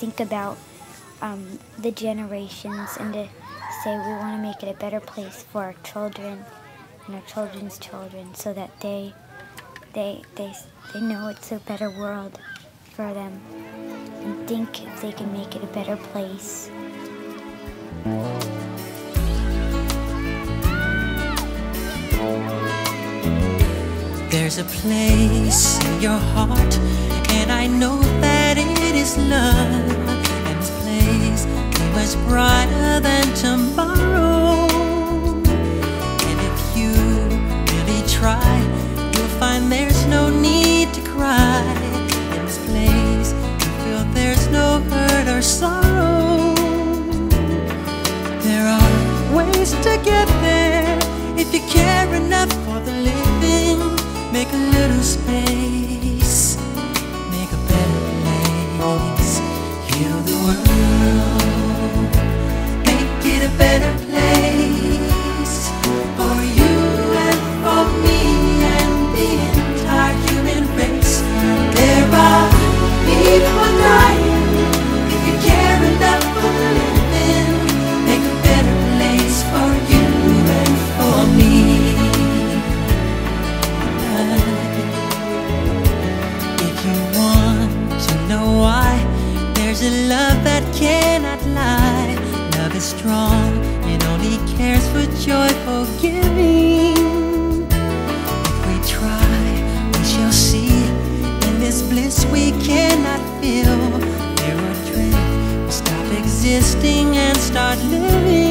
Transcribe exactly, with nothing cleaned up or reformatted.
think about um, the generations and to say we want to make it a better place for our children and our children's children, so that they they they they know it's a better world for them, and think if they can make it a better place. There's a place in your heart, and I know that it is love, and this place is much brighter than tomorrow. And if you really try, you'll find there's no need to cry. In this place, you feel there's no hurt or sorrow. There are ways to get there if you care enough for the living. Make a little space, make a better place. Heal the world, make it a better place for you and for me and the entire human race. There are people dying. If you care enough for the living, make a better place for you and for me. There's a love that cannot lie. Love is strong, it only cares for joyful giving. If we try, we shall see. In this bliss we cannot feel. There are dreams, we stop existing and start living.